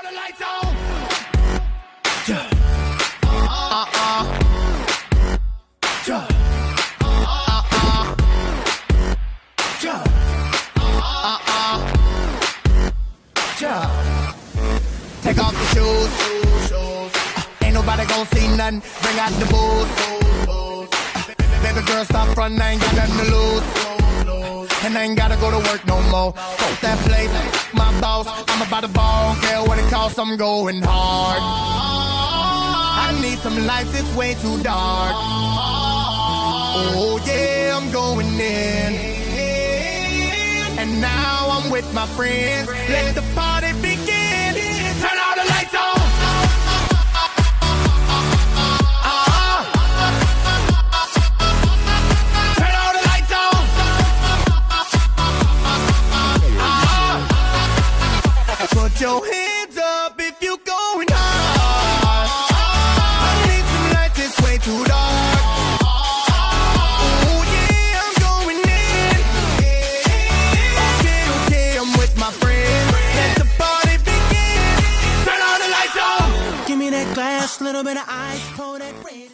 all the lights on. Yeah. Yeah. Yeah. Take off the shoes. Ain't nobody gon' see nothing. Bring out the booze. Baby girl, stop frontin', I ain't got nothing to lose. And I ain't gotta go to work no more. Fuck that place, my boss. I'm about to ball, care what it costs, I'm going hard. I need some lights, it's way too dark. Oh yeah, I'm going in. And now I'm with my friends. Let the party begin. Turn all the lights on. Turn all the lights on. Put your hands up if you going hard. I need some lights, it's way too dark. Oh yeah, I'm going in. Okay, I'm with my friends. Let the party begin. Turn all the lights on. Give me that glass, little bit of ice, pour that red.